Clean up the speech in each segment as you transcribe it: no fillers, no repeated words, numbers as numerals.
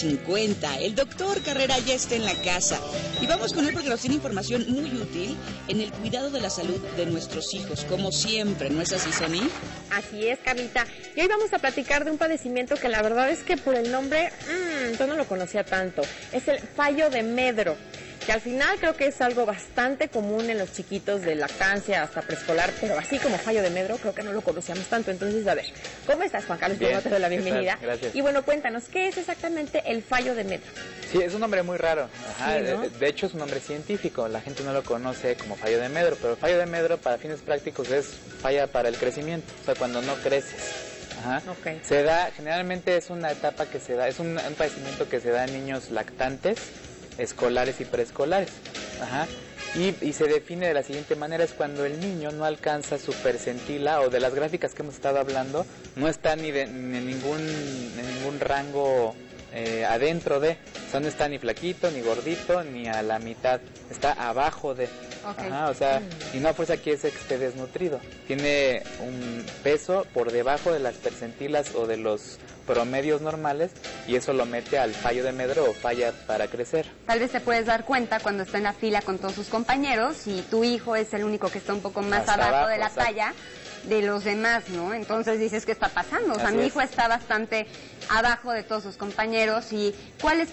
50. El doctor Carrera ya está en la casa y vamos con él porque nos tiene información muy útil en el cuidado de la salud de nuestros hijos, como siempre, ¿no es así, Sony? Así es, Carlita. Y hoy vamos a platicar de un padecimiento que la verdad es que por el nombre, yo no lo conocía tanto. Es el fallo de Medro, que al final creo que es algo bastante común en los chiquitos de lactancia hasta preescolar, pero así como fallo de Medro creo que no lo conocíamos tanto. Entonces, a ver, ¿cómo estás, Juan Carlos? Bien, te doy la bienvenida. Gracias. Y bueno, cuéntanos, ¿qué es exactamente el fallo de Medro? Sí, es un nombre muy raro. Ajá, sí, ¿no? De hecho es un nombre científico, la gente no lo conoce como fallo de Medro, pero fallo de Medro para fines prácticos es falla para el crecimiento, o sea, cuando no creces. Ajá. Okay. Se da, generalmente es una etapa que se da, es un padecimiento que se da en niños lactantes, escolares y preescolares. Ajá. Y se define de la siguiente manera: es cuando el niño no alcanza su percentila, o de las gráficas que hemos estado hablando, no está ni en ningún rango adentro de, o sea, no está ni flaquito, ni gordito, ni a la mitad, está abajo de. Okay. Ajá, o sea, y no a fuerza quiere decir que esté desnutrido, tiene un peso por debajo de las percentilas o de los promedios normales, y eso lo mete al fallo de Medro o falla para crecer. Tal vez te puedes dar cuenta cuando está en la fila con todos sus compañeros y tu hijo es el único que está un poco más abajo de la talla de los demás, ¿no? Entonces dices, ¿qué está pasando? O sea, mi hijo está bastante abajo de todos sus compañeros. ¿Y cuáles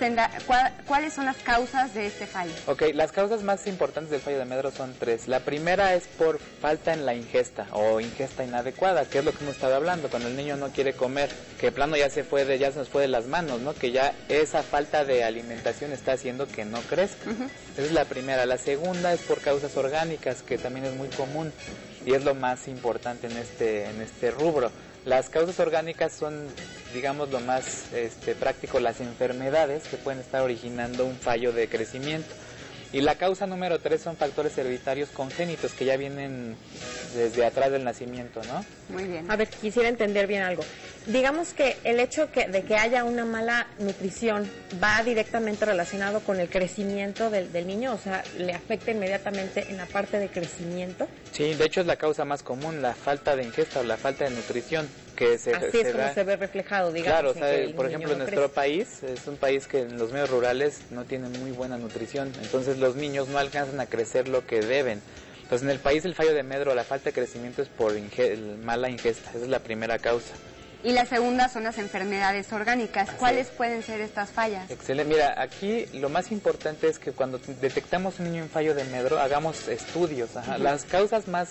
son las causas de este fallo? Ok, las causas más importantes del fallo de Medro son tres. La primera es por falta en la ingesta o ingesta inadecuada, que es lo que hemos estado hablando, cuando el niño no quiere comer, que de plano ya se nos fue de las manos, ¿no? Que ya esa falta de alimentación está haciendo que no crezca. Esa es la primera. La segunda es por causas orgánicas, que también es muy común y es lo más importante en este rubro. Las causas orgánicas son, digamos, lo más práctico, las enfermedades que pueden estar originando un fallo de crecimiento. Y la causa número 3 son factores hereditarios congénitos que ya vienen desde atrás del nacimiento, ¿no? Muy bien. A ver, quisiera entender bien algo. Digamos que el hecho de que haya una mala nutrición va directamente relacionado con el crecimiento del niño, o sea, ¿le afecta inmediatamente en la parte de crecimiento? Sí, de hecho es la causa más común, la falta de ingesta o la falta de nutrición. Que Así es como se ve reflejado, digamos. Claro, o sea, por ejemplo, nuestro país es un país que en los medios rurales no tiene muy buena nutrición, entonces los niños no alcanzan a crecer lo que deben. Entonces en el país el fallo de Medro, la falta de crecimiento es por mala ingesta, esa es la primera causa. Y la segunda son las enfermedades orgánicas. ¿Cuáles pueden ser estas fallas? Excelente. Mira, aquí lo más importante es que cuando detectamos un niño en fallo de Medro, hagamos estudios. Ajá. Las causas más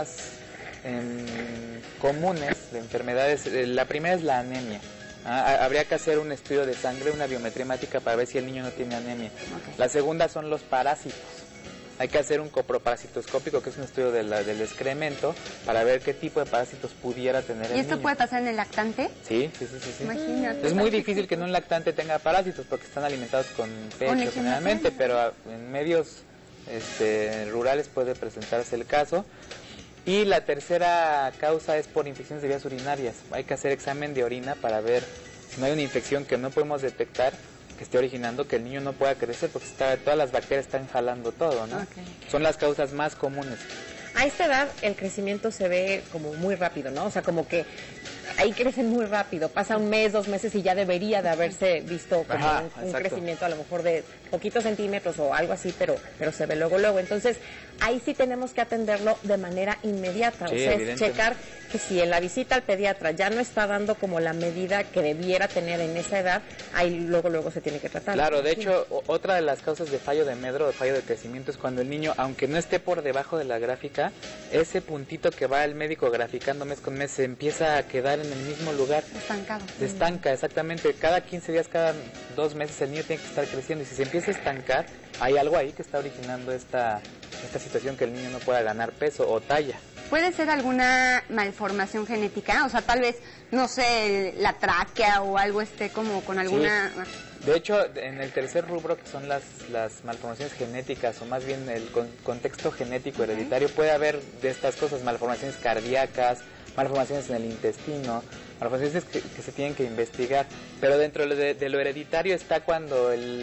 comunes de enfermedades, la primera es la anemia. Habría que hacer un estudio de sangre, una biometría hemática para ver si el niño no tiene anemia. Okay. La segunda son los parásitos. Hay que hacer un coproparasitoscópico, que es un estudio del excremento, para ver qué tipo de parásitos pudiera tener el niño. ¿Y esto puede pasar en el lactante? Sí. Imagínate. Es muy difícil que en un lactante tenga parásitos porque están alimentados con pecho generalmente, pero en medios rurales puede presentarse el caso. Y la tercera causa es por infecciones de vías urinarias. Hay que hacer examen de orina para ver si no hay una infección que no podemos detectar, que esté originando que el niño no pueda crecer, porque todas las bacterias están jalando todo, ¿no? Okay. Son las causas más comunes. A esta edad el crecimiento se ve como muy rápido, ¿no? O sea, como que ahí crecen muy rápido, pasa un mes, 2 meses y ya debería de haberse visto como un crecimiento a lo mejor de poquitos centímetros o algo así, pero se ve luego. Entonces, ahí sí tenemos que atenderlo de manera inmediata, sí, o sea, es checar que si en la visita al pediatra ya no está dando como la medida que debiera tener en esa edad, ahí luego se tiene que tratar. Claro, de hecho, otra de las causas de fallo de Medro, de fallo de crecimiento, es cuando el niño, aunque no esté por debajo de la gráfica, ese puntito que va el médico graficando mes con mes se empieza a quedar en el mismo lugar. Estancado. Se estanca, exactamente. Cada 15 días, cada 2 meses el niño tiene que estar creciendo, y si se empieza a estancar, hay algo ahí que está originando esta situación, que el niño no pueda ganar peso o talla. ¿Puede ser alguna malformación genética? O sea, tal vez, no sé, la tráquea o algo como con alguna... Sí. De hecho, en el tercer rubro, que son las malformaciones genéticas, o más bien el contexto genético hereditario, puede haber de estas cosas: malformaciones cardíacas, malformaciones en el intestino, malformaciones que se tienen que investigar. Pero dentro de lo hereditario está cuando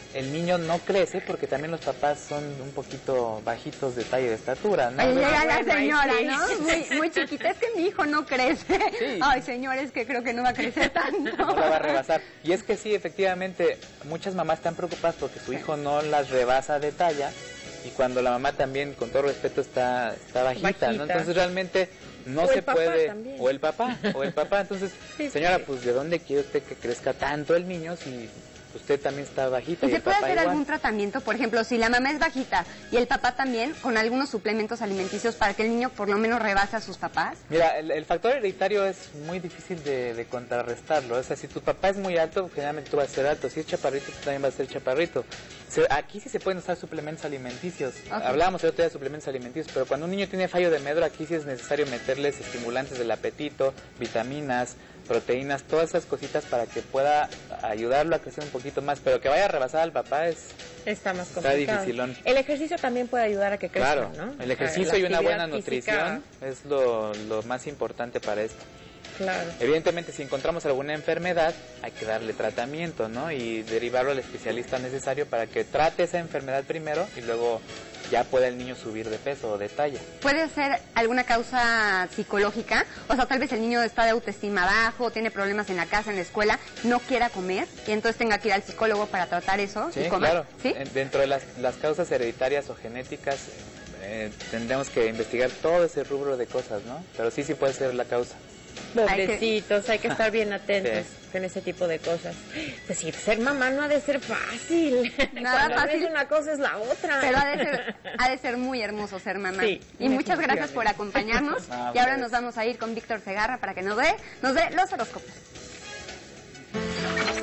el niño no crece porque también los papás son un poquito bajitos de talla y de estatura, ¿no? Ahí llega la señora, ¿no? Muy chiquita, es que mi hijo no crece. Sí. Ay, señores, que creo que no va a crecer tanto. No la va a rebasar. Y es que sí, efectivamente, muchas mamás están preocupadas porque su hijo no las rebasa de talla y cuando la mamá también, con todo respeto, está bajita, ¿no? Entonces realmente no se puede... También. O el papá. Entonces, sí, señora, sí. pues ¿de dónde quiere usted que crezca tanto el niño si usted también está bajita? ¿Y se puede hacer igual. algún tratamiento? Por ejemplo, si la mamá es bajita y el papá también, con algunos suplementos alimenticios para que el niño por lo menos rebase a sus papás. Mira, el factor hereditario es muy difícil de contrarrestarlo. O sea, si tu papá es muy alto, generalmente tú vas a ser alto. Si es chaparrito, tú también vas a ser chaparrito. Aquí sí se pueden usar suplementos alimenticios. Okay. Hablábamos el otro día de suplementos alimenticios, pero cuando un niño tiene fallo de medro, aquí sí es necesario meterles estimulantes del apetito, vitaminas, proteínas, todas esas cositas para que pueda ayudarlo a crecer un poquito más, pero que vaya a rebasar al papá está más complicado. Está dificilón. El ejercicio también puede ayudar a que crezca, claro, ¿no? El ejercicio y una buena nutrición física es lo más importante para esto. Claro. Evidentemente, si encontramos alguna enfermedad, hay que darle tratamiento, ¿no? Y derivarlo al especialista necesario para que trate esa enfermedad primero y luego ya pueda el niño subir de peso o de talla. ¿Puede ser alguna causa psicológica? O sea, tal vez el niño está de autoestima bajo, tiene problemas en la casa, en la escuela, no quiera comer y entonces tenga que ir al psicólogo para tratar eso sí, y comer. Claro. ¿Sí? Dentro de las causas hereditarias o genéticas tendremos que investigar todo ese rubro de cosas, ¿no? Pero sí puede ser la causa. Pobrecitos, hay que estar bien atentos en ese tipo de cosas. Pues sí, ser mamá no ha de ser fácil. Nada fácil. Una cosa es la otra. Pero ha de ser muy hermoso ser mamá. Sí, y muchas gracias por acompañarnos. Y ahora nos vamos a ir con Víctor Segarra para que nos dé los horóscopos.